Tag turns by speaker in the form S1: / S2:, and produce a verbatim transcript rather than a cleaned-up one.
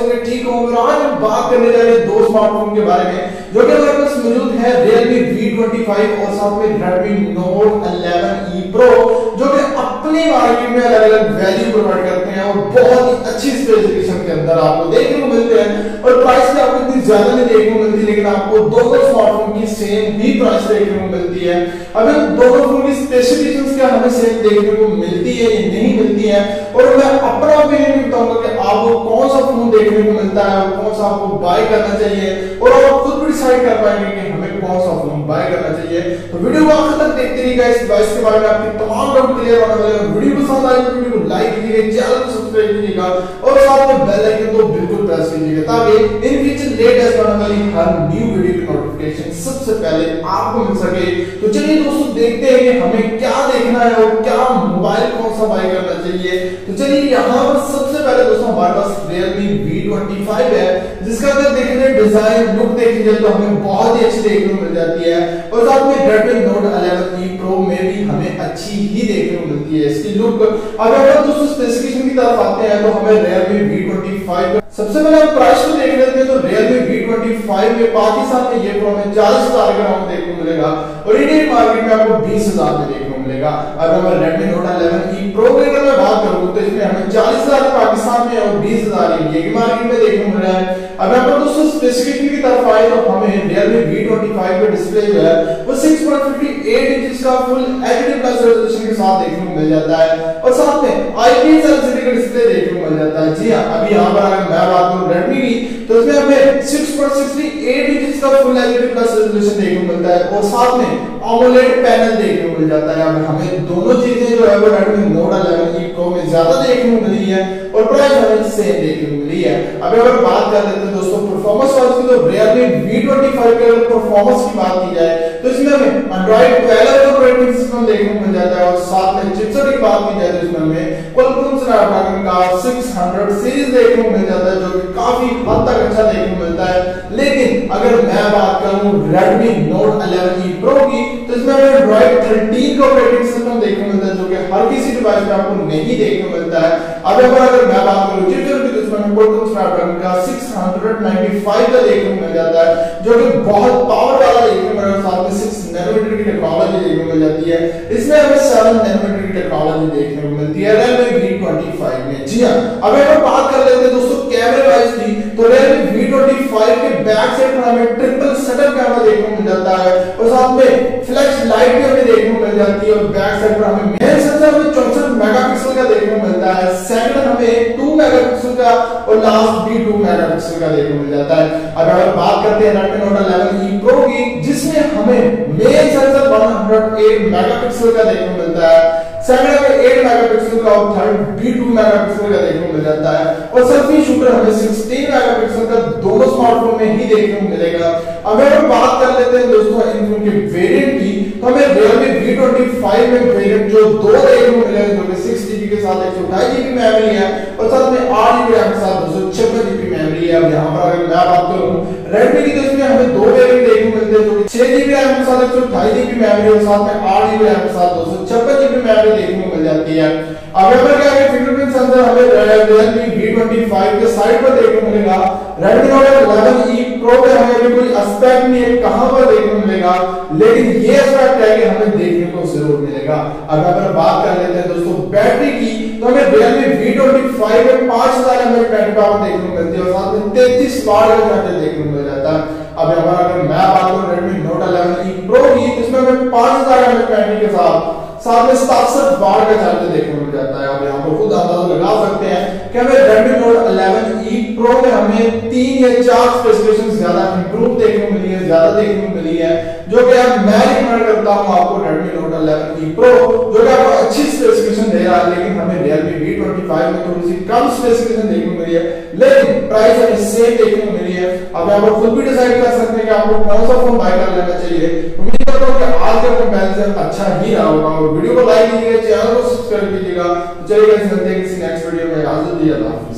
S1: होंगे, ठीक होंगे। और आज हम बात करने जा रहे हैं दो स्मार्टफोन के बारे में जो कि हमारे पास मौजूद है, Realme वी ट्वेंटी फाइव और साथ में Redmi Note eleven E Pro, जो कि अपनी मार्केट में अलग अलग वैल्यू प्रोवाइड करते हैं और बहुत ही अच्छी स्पेसिफिकेशन के अंदर आपको देखने को मिलते हैं। और प्राइस भी आपको इतनी ज्यादा नहीं देखने को मिलती, लेकिन आपको दोनों स्मार्टफोन की सेम ही प्राइस देखने को मिलती है। अब इन दोनों फोन की स्पेसिफिकेशंस क्या हमें सेम देखने को मिलती है या नहीं मिलती है, और मैं अपना ओपिनियन बताऊंगा कि आपको कौन सा फोन देखने को मिलता है और कौन सा आपको बाय करना चाहिए, और आप खुद भी डिसाइड कर पाएंगे कि हमें कौन सा फोन बाय करना चाहिए। तो वीडियो को आखिर तक देखते रहिएगा। इस डिवाइस के बारे में आपकी तमाम डाउट क्लियर होने वाले हैं। वीडियो पसंद आए तो वीडियो को लाइक कीजिएगा, चैनल को सब्सक्राइब कीजिएगा और साथ में बेल आइकन को बिल्कुल प्रेस कीजिएगा ताकि इन फ्यूचर लेटेस्ट आने वाली हर न्यू वीडियो की नोटिफिकेशन सबसे पहले आपको मिल सके। तो चलिए दोस्तों, देखते हैं कि हमें क्या देखना है और क्या मोबाइल कौन सा बाय करना चाहिए। तो चलिए, यहाँ पर सबसे पहले दोस्तों हमारे पास Realme वी ट्वेंटी फाइव है, जिसका अगर देखेंगे डिजाइन लुक देखी जाए तो हमें बहुत ही अच्छी देखने को मिल जाती है, और साथ में Redmi Note eleven E Pro में भी हमें अच्छी ही देखने को मिलती है इसकी लुक। अगर हम दोस्तों स्पेसिफिकेशन की तरफ आते हैं तो हमें Realme वी ट्वेंटी फाइव सबसे पहले हम प्राइस को देख लेते हैं। तो Realme वी ट्वेंटी फाइव में पाकिस्तान में ये फोन में चालीस हजार के अराउंड देखने को मिलेगा और इंडियन मार्केट में आपको बीस हजार में देखने को मिलेगा। अगर मैं Redmi Note eleven E Pro की अगर मैं बात करूं तो इसमें हमें चालीस हजार पाकिस्तान में और बीस हजार इंडिया की मार्केट में देखने को मिल रहा है। अगर हम दोस्तों स्पेसिफिकेशन की तरफ आए तो हमें Realme वी ट्वेंटी फाइव का डिस्प्ले जो है वो six point five eight inch का फुल एचडी प्लस रेजोल्यूशन के साथ देखने को मिल जाता है और साथ में आईपीएस एलसीडी का डिस्प्ले देखने को मिल जाता है। जी हां, अभी यहां पर अगर मैं बात करूं Redmi की तो इसमें हमें six point six eight inch का फुल एचडी प्लस रेजोल्यूशन देखने को मिलता है और साथ में AMOLED पैनल देखने को मिल जाता है। अब हमें दोनों चीजें जो है वो Redmi Note eleven E Pro में ज्यादा देखने को मिली है और प्राइस हमें सेम देखने को मिली है। अब अगर बात कर लेते हैं दोस्तों परफॉर्मेंस वाइज की, तो Realme वी ट्वेंटी फाइव के अगर परफॉर्मेंस की बात की जाए तो इसमें हमें Android ट्वेल्व ऑपरेटिंग सिस्टम देखने को मिल जाता है और साथ में चिपसेट की बात की जाए तो इसमें हमें Qualcomm Snapdragon का सिक्स हंड्रेड सीरीज देखने को मिल जाता है, जो कि काफी हद तक अच्छा देखने को मिलता है। लेकिन अगर मैं बात करूं Redmi Note eleven E Pro की तो इसमें हमें Android थर्टीन का ऑपरेटिंग सिस्टम देखने को मिलता है, जो कि हर किसी डिवाइस में आपको नहीं देखने को मिलता है। अब अगर मैं बात करूं चिपसेट की तो इसमें हमें Qualcomm Snapdragon का सिक्स नाइंटी फाइव का देखने को मिल जाता है, जो कि बहुत पावर वाला देखने को मिल रहा है। साथ में सिक्स नैनोमीटर की टेक्नोलॉजी देखने को मिल जाती है। इसमें हमें सेवन नैनोमीटर की टेक्नोलॉजी देखने को मिलती है Realme वी ट्वेंटी फाइव में। जी हां, अब अगर बात कर लेते हैं दोस्तों कैमरे वाइज की, तो Realme वी ट्वेंटी फाइव के बैक साइड पर हमें ट्रिपल सेटअप कैमरा देखने को मिल जाता है और साथ में फ्लैश लाइट भी हमें देखने को मिल जाती है और बैक साइड पर हमें मेन सेंसर में चौसठ मेगापिक्सल का देखने को मिलता है, सेकंड हमें टू मेगापिक्सल का और लास्ट भी टू मेगापिक्सल का देखने को मिल जाता है। अब अगर बात करते हैं Redmi Note eleven E Pro की, जिसमें हमें main sensor one hundred eight megapixel का देखने को मिलता है, सेकंड में एट मेगापिक्सल का और थर्ड भी टू मेगापिक्सल का देखने को मिल जाता है और सेल्फी शूटर हमें सिक्सटीन मेगापिक्सल का दोनों स्मार्टफोन में ही देखने को मिलेगा। अगर हम बात कर लेते हैं दोस्तों इन फोन के वेरिएंट की, तो हमें Realme वी ट्वेंटी फाइव में वेरिएंट जो दो देखने को मिलेगा, जो कि सिक्स जीबी के साथ एक सौ अट्ठाईस जीबी मेमोरी है और साथ में आठ जीबी रैम के साथ दो सौ छप्पन जीबी मेमोरी है। अब यहाँ पर अगर मैं बात करूं Redmi की तो इसमें हमें दो वेरिएंट देखने को मिलते हैं, जो कि छह जीबी रैम के साथ एक सौ अट्ठाईस जीबी मेमोरी और साथ में आठ जीबी रैम के साथ दो सौ छप्पन जीबी मेमोरी देखने को मिल जाती है। अब अगर क्या है फिंगरप्रिंट सेंसर हमें Realme वी ट्वेंटी फाइव के साइड पर देखने को मिलेगा। Redmi Note eleven E Pro में हमें अभी कोई एस्पेक्ट नहीं है कहां पर देखने को मिलेगा, लेकिन ये एस्पेक्ट है कि हमें देखने को जरूर मिलेगा। अब अगर बात कर लेते हैं दोस्तों बैटरी की, तो हमें Realme वी ट्वेंटी फाइव में पाँच हज़ार एमएएच बैटरी पावर देखने को मिलती है और साथ में तैंतीस वाट का चार्जर देखने को मिल जाता है। अब हमारा अगर मैं बात करूं Redmi Note eleven E Pro की, तो इसमें हमें पाँच हज़ार एमएएच बैटरी के साथ साथ में सतासठ वाट का चार्जर देखने को मिल जाता है। अब यहाँ पर खुद अंदाजा लगा सकते हैं कि हमें Redmi Note eleven E Pro में हमें तीन या चार स्पेसिफिकेशन ज्यादा इंप्रूव देखने को मिली है, ज्यादा देखने को मिली है, जो कि अब मैं रिकमेंड करता हूं आपको Redmi Note eleven E Pro, जो कि आपको अच्छी स्पेसिफिकेशन दे रहा है। लेकिन हमें Realme वी ट्वेंटी फाइव में थोड़ी सी कम स्पेसिफिकेशन देखने को मिली है, लेकिन प्राइस हमें सेम देखने को मिली है। अब आप खुद भी डिसाइड कर सकते हैं कि आपको कौन सा फोन बाय कर लेना चाहिए। उम्मीद करता हूं कि आज का कंपैरिजन अच्छा ही रहा होगा और वीडियो को लाइक कीजिएगा, चैनल को सब्सक्राइब कीजिएगा। चलिए गाइस, मिलते हैं किसी नेक्स्ट वीडियो में। इजाजत दीजिए।